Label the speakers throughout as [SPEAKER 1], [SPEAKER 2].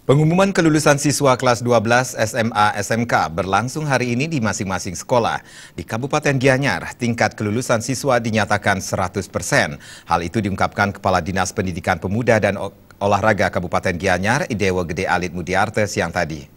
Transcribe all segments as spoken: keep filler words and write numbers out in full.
[SPEAKER 1] Pengumuman kelulusan siswa kelas dua belas S M A S M K berlangsung hari ini di masing-masing sekolah. Di Kabupaten Gianyar, tingkat kelulusan siswa dinyatakan seratus persen. Hal itu diungkapkan Kepala Dinas Pendidikan Pemuda dan Olahraga Kabupaten Gianyar, Idewo Gede Alit Mudiarte siang tadi.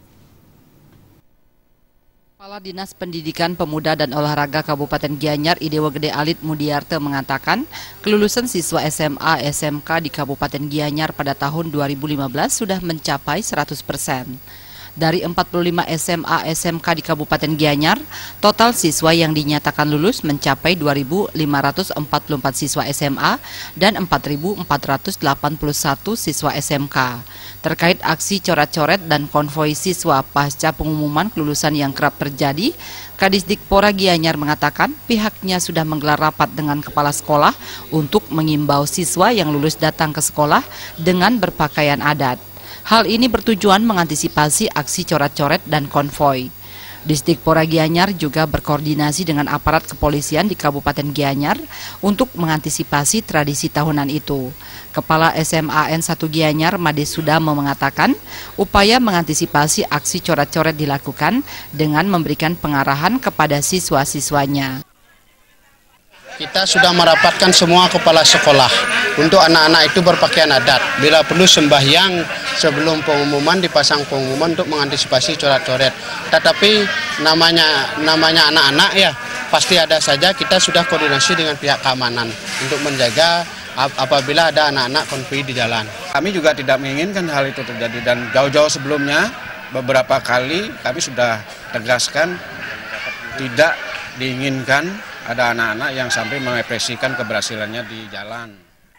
[SPEAKER 2] Kepala Dinas Pendidikan Pemuda dan Olahraga Kabupaten Gianyar, Idewo Gede Alit Mudiarte mengatakan, kelulusan siswa S M A S M K di Kabupaten Gianyar pada tahun dua ribu lima belas sudah mencapai seratus persen. Dari empat puluh lima S M A S M K di Kabupaten Gianyar, total siswa yang dinyatakan lulus mencapai dua ribu lima ratus empat puluh empat siswa S M A dan empat ribu empat ratus delapan puluh satu siswa S M K. Terkait aksi coret-coret dan konvoi siswa pasca pengumuman kelulusan yang kerap terjadi, Kadisdikpora Gianyar mengatakan pihaknya sudah menggelar rapat dengan kepala sekolah untuk mengimbau siswa yang lulus datang ke sekolah dengan berpakaian adat. Hal ini bertujuan mengantisipasi aksi coret-coret dan konvoi. Disdikpora Gianyar juga berkoordinasi dengan aparat kepolisian di Kabupaten Gianyar untuk mengantisipasi tradisi tahunan itu. Kepala S M A N satu Gianyar, Made Sudamo mengatakan, upaya mengantisipasi aksi coret-coret dilakukan dengan memberikan pengarahan kepada siswa-siswanya.
[SPEAKER 3] Kita sudah merapatkan semua kepala sekolah untuk anak-anak itu berpakaian adat. Bila perlu sembahyang sebelum pengumuman dipasang pengumuman untuk mengantisipasi coret-coret. Tetapi namanya namanya anak-anak ya pasti ada saja, kita sudah koordinasi dengan pihak keamanan untuk menjaga apabila ada anak-anak konvoi di jalan.
[SPEAKER 4] Kami juga tidak menginginkan hal itu terjadi dan jauh-jauh sebelumnya beberapa kali kami sudah tegaskan tidak diinginkan ada anak-anak yang sampai mengekspresikan keberhasilannya di jalan.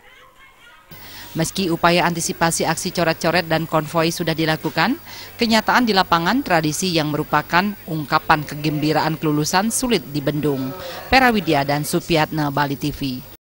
[SPEAKER 2] Meski upaya antisipasi aksi coret-coret dan konvoi sudah dilakukan, kenyataan di lapangan tradisi yang merupakan ungkapan kegembiraan kelulusan sulit dibendung. Pera Widya dan Supiatna, Bali T V.